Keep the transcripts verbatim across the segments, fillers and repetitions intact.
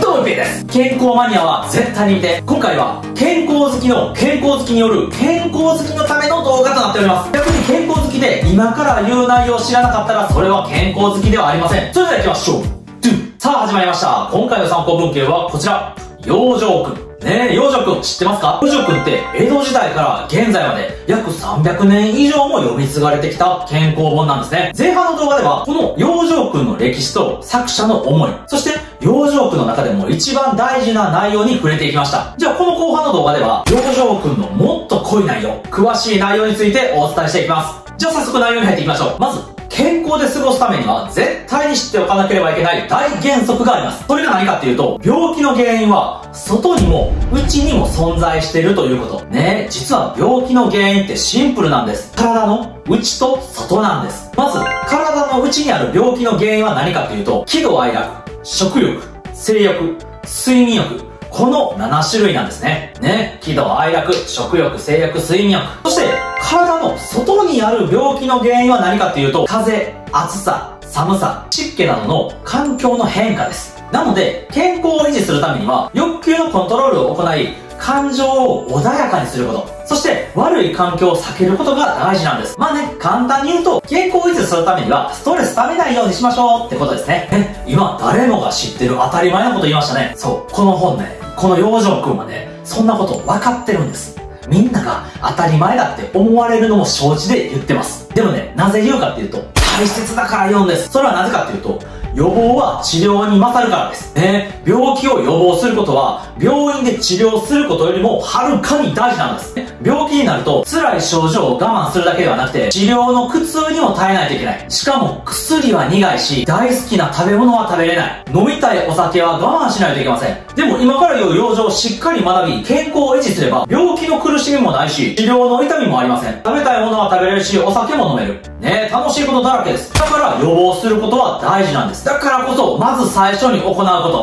どうも、ゆうぺいです。健康マニアは絶対に見て。今回は、健康好きの健康好きによる健康好きのための動画となっております。逆に健康好きで今から言う内容を知らなかったら、それは健康好きではありません。それでは行きましょう。さあ、始まりました。今回の参考文献はこちら。養生君。ねえ、養生君知ってますか？養生君って江戸時代から現在まで約さんびゃくねん以上も読み継がれてきた健康本なんですね。前半の動画ではこの養生君の歴史と作者の思い、そして養生君の中でも一番大事な内容に触れていきました。じゃあこの後半の動画では養生君のもっと濃い内容、詳しい内容についてお伝えしていきます。じゃあ早速内容に入っていきましょう。まず、健康で過ごすためには絶対に知っておかなければいけない大原則があります。それが何かっていうと、病気の原因は外にも内にも存在しているということ。ねえ、実は病気の原因ってシンプルなんです。体の内と外なんです。まず、体の内にある病気の原因は何かっていうと、喜怒哀楽、食欲、性欲、睡眠欲、このなな種類なんですね。ね。喜怒哀楽、食欲、性欲、睡眠欲。そして、体の外にある病気の原因は何かっていうと、風邪、暑さ、寒さ、湿気などの環境の変化です。なので、健康を維持するためには、欲求のコントロールを行い、感情を穏やかにすること。そして、悪い環境を避けることが大事なんです。まあね、簡単に言うと、健康を維持するためには、ストレス溜めないようにしましょうってことですね。ね、今、誰もが知ってる当たり前のこと言いましたね。そう、この本ね、この養生君はね、そんなこと分かってるんです。みんなが当たり前だって思われるのも承知で言ってます。でもね、なぜ言うかっていうと、大切だから言うんです。それはなぜかっていうと、予防は治療に勝るからです。ね、病気を予防することは、病院で治療することよりもはるかに大事なんです。病気になると、辛い症状を我慢するだけではなくて、治療の苦痛にも耐えないといけない。しかも、薬は苦いし、大好きな食べ物は食べれない。飲みたいお酒は我慢しないといけません。でも今から言う養生をしっかり学び、健康を維持すれば、病気の苦しみもないし、治療の痛みもありません。食べたいものは食べれるし、お酒も飲める。ね、楽しいことだらけです。だから予防することは大事なんです。だからこそ、まず最初に行うこと。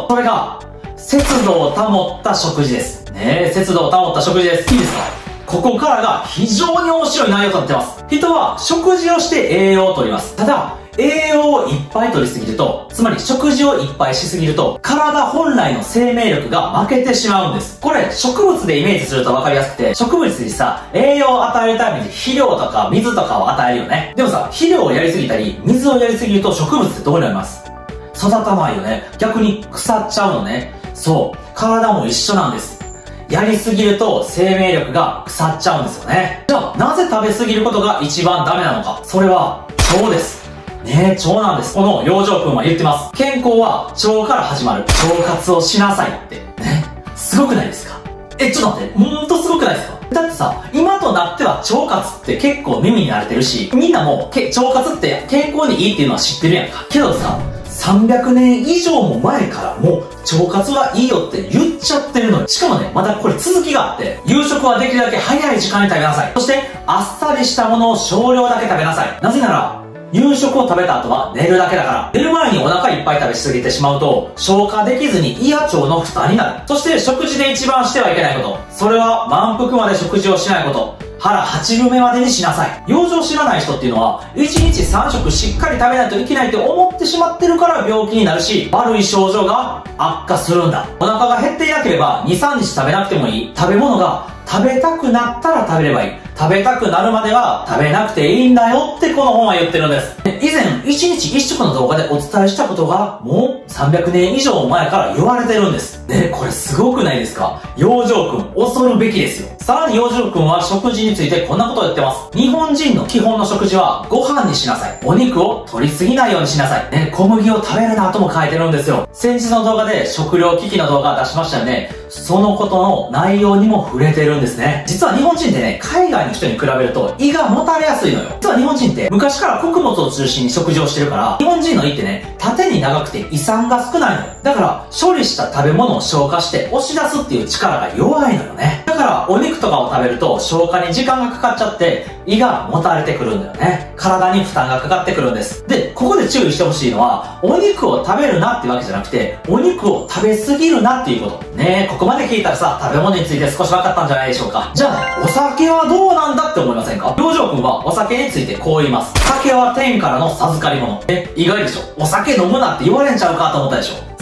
それが、節度を保った食事です。ね、節度を保った食事です。いいですか？ここからが非常に面白い内容となってます。人は食事をして栄養を取ります。ただ、栄養をいっぱい取りすぎると、つまり食事をいっぱいしすぎると、体本来の生命力が負けてしまうんです。これ、植物でイメージすると分かりやすくて、植物にさ、栄養を与えるために肥料とか水とかを与えるよね。でもさ、肥料をやりすぎたり、水をやりすぎると植物ってどうなります？育たないよね。逆に腐っちゃうのね。そう。体も一緒なんです。やりすぎると生命力が腐っちゃうんですよね。じゃあ、なぜ食べすぎることが一番ダメなのか。それは、腸です。ねえ、腸なんです。この養生君は言ってます。健康は腸から始まる。腸活をしなさいって。ね。すごくないですか？え、ちょっと待って。ほんとすごくないですか？だってさ、今となっては腸活って結構耳に慣れてるし、みんなもけ腸活って健康にいいっていうのは知ってるやんか。けどさ、さんびゃくねん以上も前からもう腸活はいいよって言っちゃってるのよ。しかもね、まだこれ続きがあって、夕食はできるだけ早い時間に食べなさい。そして、あっさりしたものを少量だけ食べなさい。なぜなら、夕食を食べた後は寝るだけだから。寝る前にお腹いっぱい食べすぎてしまうと、消化できずに胃や腸の負担になる。そして食事で一番してはいけないこと。それは満腹まで食事をしないこと。腹八分目までにしなさい。養生を知らない人っていうのは、いちにちさん食しっかり食べないといけないって思ってしまってるから病気になるし、悪い症状が悪化するんだ。お腹が減っていなければ、に、さんにち食べなくてもいい。食べ物が食べたくなったら食べればいい。食べたくなるまでは食べなくていいんだよってこの本は言ってるんです。以前、いちにちいっ食の動画でお伝えしたことが、もうさんびゃくねん以上前から言われてるんです。ね、これすごくないですか？養生君、恐るべきですよ。さらに養生君は食事についてこんなことを言ってます。日本人の基本の食事はご飯にしなさい。お肉を取りすぎないようにしなさい。ね、小麦を食べるなとも書いてるんですよ。先日の動画で食糧危機の動画出しましたよね。そのことの内容にも触れてるんですね。実は日本人ってね、海外の人に比べると胃がもたれやすいのよ。実は日本人って昔から穀物を中心に食事をしてるから、日本人の胃ってね、縦に長くて胃酸が少ないのよ。だから処理した食べ物を消化して押し出すっていう力が弱いのよね。だからお肉とかを食べると消化に時間がかかっちゃって胃がもたれてくるんだよね。体に負担がかかってくるんです。で、ここで注意してほしいのは、お肉を食べるなってわけじゃなくて、お肉を食べ過ぎるなっていうこと。ねえ、ここまで聞いたらさ、食べ物について少し分かったんじゃないでしょうか。じゃあね、お酒はどうなんだって思いませんか？養生君はお酒についてこう言います。酒は天からの授かり物。え、意外でしょ？お酒飲むなって言われんちゃうかと思ったでしょ？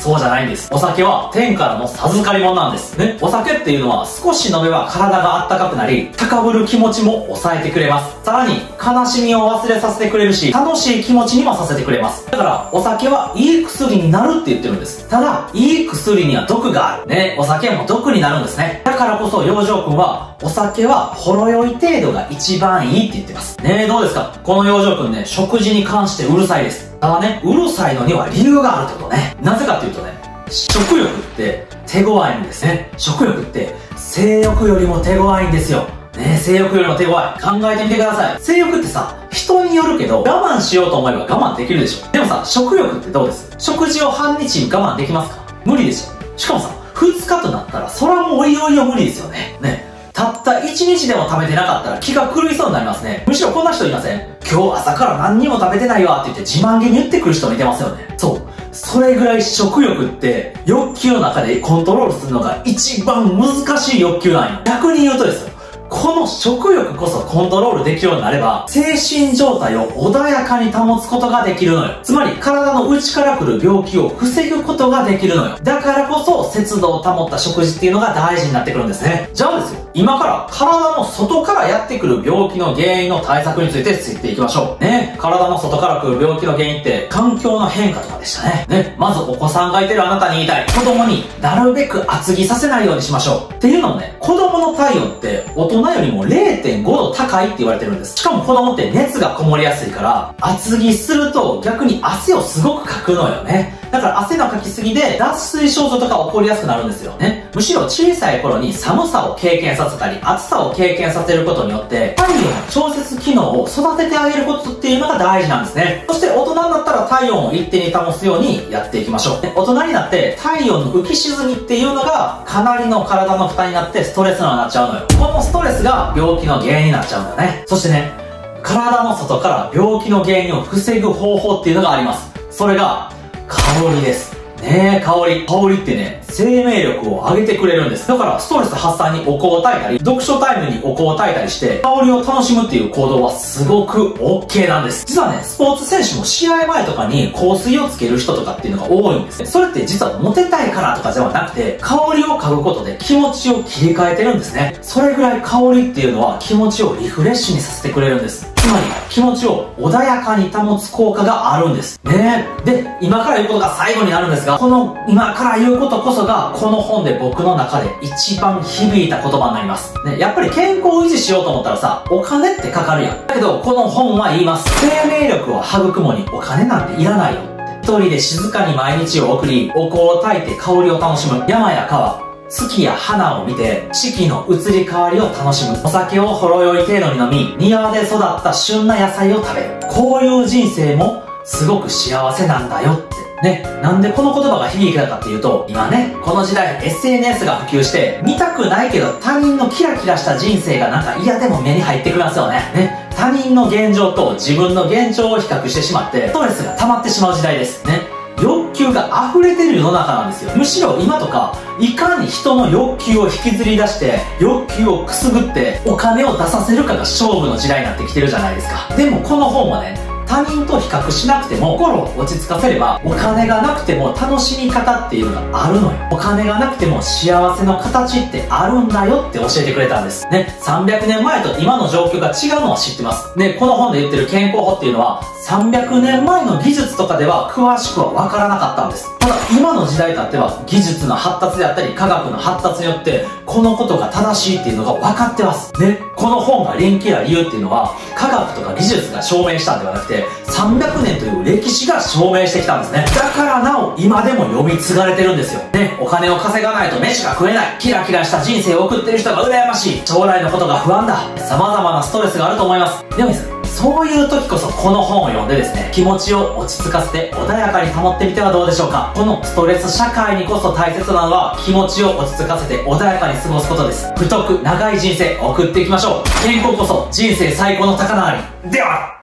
そうじゃないんです。お酒は天からの授かり物なんです。ね。お酒っていうのは少し飲めば体が温かくなり、高ぶる気持ちも抑えてくれます。さらに、悲しみを忘れさせてくれるし、楽しい気持ちにもさせてくれます。だから、お酒はいい薬になるって言ってるんです。ただ、いい薬には毒がある。ね。お酒も毒になるんですね。だからこそ、養生くんは、お酒はほろ酔い程度が一番いいって言ってます。ねえ、どうですか？この養生くんね、食事に関してうるさいです。ただね、うるさいのには理由があるってことね。なぜかっていうとね、食欲って手強いんですね。食欲って性欲よりも手強いんですよ。ねえ、性欲よりも手強い。考えてみてください。性欲ってさ、人によるけど、我慢しようと思えば我慢できるでしょ。でもさ、食欲ってどうです？食事を半日我慢できますか？無理でしょ。しかもさ、二日となったら、そらもういよいよ無理ですよね。ね。たった一日でも食べてなかったら気が狂いそうになりますね。むしろこんな人いません？今日朝から何にも食べてないわって言って自慢げに言ってくる人もいてますよね。そう。それぐらい食欲って欲求の中でコントロールするのが一番難しい欲求なんよ。逆に言うとですよ。この食欲こそコントロールできるようになれば、精神状態を穏やかに保つことができるのよ。つまり、体の内から来る病気を防ぐことができるのよ。だからこそ、節度を保った食事っていうのが大事になってくるんですね。じゃあですよ、今から体の外からやってくる病気の原因の対策について知っていきましょう。ね、体の外から来る病気の原因って、環境の変化とかでしたね。ね、まずお子さんがいてるあなたに言いたい。子供になるべく厚着させないようにしましょう。っていうのもね、子供の体温って大人よりも れいてんごど高いって言われてるんです。しかも子供って熱がこもりやすいから、厚着すると逆に汗をすごくかくのよね。だから汗のかきすぎで脱水症状とか起こりやすくなるんですよね。むしろ小さい頃に寒さを経験させたり、暑さを経験させることによって、体温の調節機能を育ててあげることっていうのが大事なんですね。そして大人になったら体温を一定に保つようにやっていきましょう。大人になって体温の浮き沈みっていうのがかなりの体の負担になってストレスになっちゃうのよ。このストレスが病気の原因になっちゃうんだね。そしてね、体の外から病気の原因を防ぐ方法っていうのがあります。それが、香りです。ねえ、香り。香りってね、生命力を上げてくれるんです。だから、ストレス発散にお香を焚いたり、読書タイムにお香を焚いたりして、香りを楽しむっていう行動はすごく OK なんです。実はね、スポーツ選手も試合前とかに香水をつける人とかっていうのが多いんですね。それって実はモテたいからとかではなくて、香りを嗅ぐことで気持ちを切り替えてるんですね。それぐらい香りっていうのは気持ちをリフレッシュにさせてくれるんです。つまり、気持ちを穏やかに保つ効果があるんです。ねえ。で、今から言うことが最後になるんですが、この今から言うことこそが、この本で僕の中で一番響いた言葉になります。ね、やっぱり健康を維持しようと思ったらさ、お金ってかかるやん。だけど、この本は言います。生命力を育むにお金なんていらないよって。一人で静かに毎日を送り、お香を焚いて香りを楽しむ。山や川、月や花を見て、四季の移り変わりを楽しむ。お酒をほろ酔い程度に飲み、庭で育った旬な野菜を食べる。こういう人生もすごく幸せなんだよって。ね、なんでこの言葉が響いたかっていうと、今ね、この時代 エスエヌエス が普及して、見たくないけど他人のキラキラした人生がなんか嫌でも目に入ってきますよね。ね、他人の現状と自分の現状を比較してしまって、ストレスが溜まってしまう時代です。ね。欲求が溢れてる世の中なんですよ。むしろ今とか、いかに人の欲求を引きずり出して、欲求をくすぐって、お金を出させるかが勝負の時代になってきてるじゃないですか。でもこの本はね、他人と比較しなくても心を落ち着かせればお金がなくても楽しみ方っていうのがあるのよ。お金がなくても幸せの形ってあるんだよって教えてくれたんです。ね、さんびゃくねんまえと今の状況が違うのは知ってます。で、この本で言ってる健康法っていうのはさんびゃくねんまえの技術とかでは詳しくはわからなかったんです。ただ今の時代だっては技術の発達であったり科学の発達によってこのことが正しいっていうのが分かってます。ね、この本が人気な理由っていうのは科学とか技術が証明したんではなくてさんびゃくねんという歴史が証明してきたんですね。だからなお今でも読み継がれてるんですよ。ね、お金を稼がないと飯が食えない。キラキラした人生を送ってる人が羨ましい。将来のことが不安だ。様々なストレスがあると思います。でもですね、そういう時こそこの本を読んでですね、気持ちを落ち着かせて穏やかに保ってみてはどうでしょうか。このストレス社会にこそ大切なのは気持ちを落ち着かせて穏やかに過ごすことです。太く長い人生送っていきましょう。健康こそ人生最高の宝なり。では